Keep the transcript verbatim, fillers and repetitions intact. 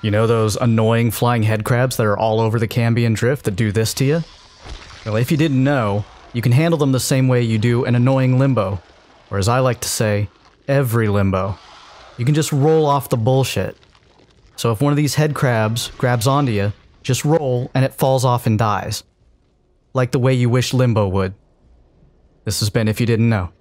You know those annoying flying headcrabs that are all over the Cambion Drift that do this to you? Well, if you didn't know, you can handle them the same way you do an annoying limbo, or as I like to say, every limbo. You can just roll off the bullshit. So if one of these headcrabs grabs onto you, just roll and it falls off and dies. Like the way you wish limbo would. This has been If You Didn't Know.